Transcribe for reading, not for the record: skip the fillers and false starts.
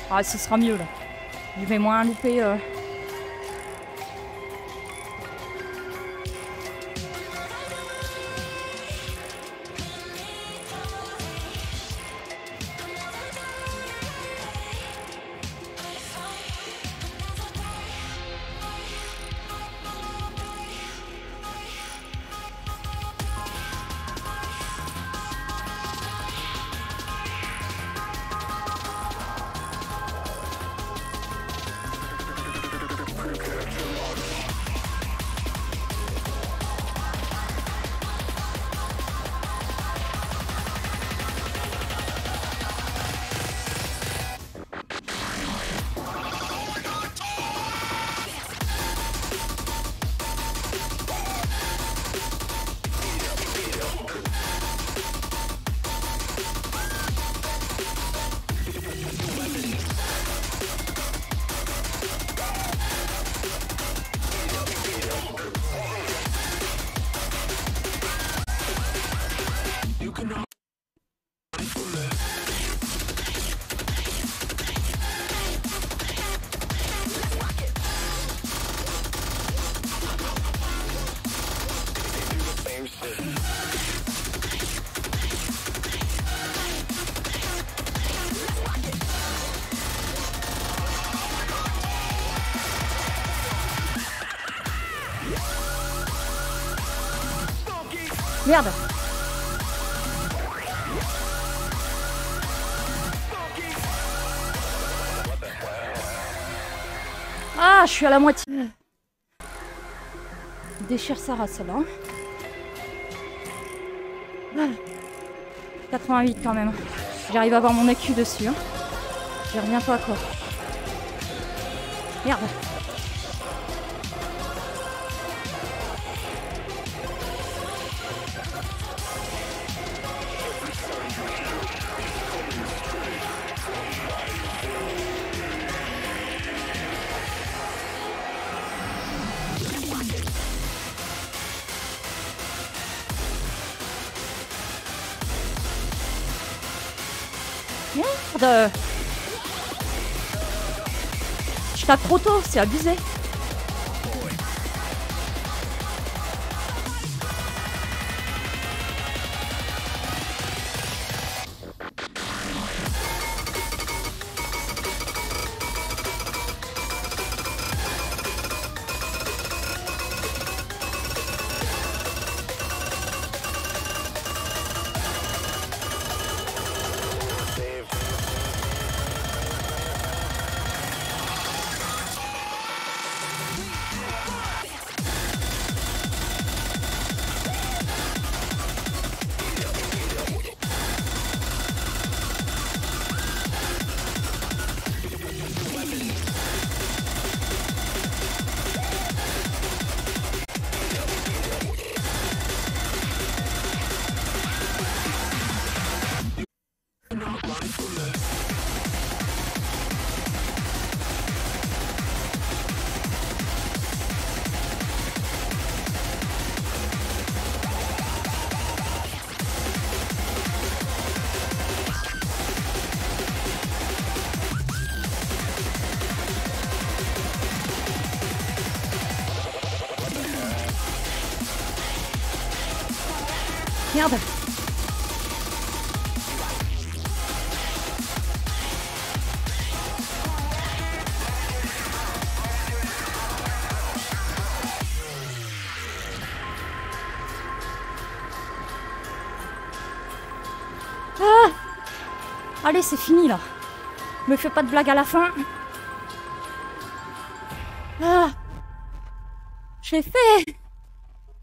Ah, ce sera mieux là. Je vais moins louper. Merde. Ah, je suis à la moitié. Déchire sa race, celle-là. 88 quand même. J'arrive à avoir mon écu dessus. Hein. J'y reviens pas quoi. Merde. Merde. Je tape trop tôt, c'est abusé. Merde. Ah! Allez, c'est fini là. Me fais pas de blague à la fin. Ah! J'ai fait.